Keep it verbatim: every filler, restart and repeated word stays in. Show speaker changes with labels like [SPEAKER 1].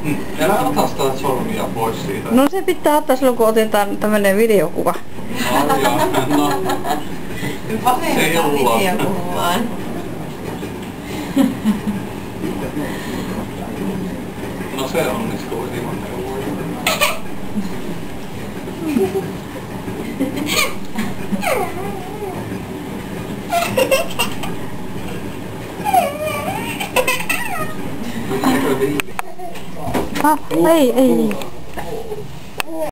[SPEAKER 1] Älä ota sitä sormia pois siitä.
[SPEAKER 2] No se pitää ottaa silloin, kun otetaan tämmönen videokuva.
[SPEAKER 1] No joo, no. Se on
[SPEAKER 3] videokuvaan.
[SPEAKER 1] No se onnistuu ilman neuvoja.
[SPEAKER 2] Ah, ei, ei.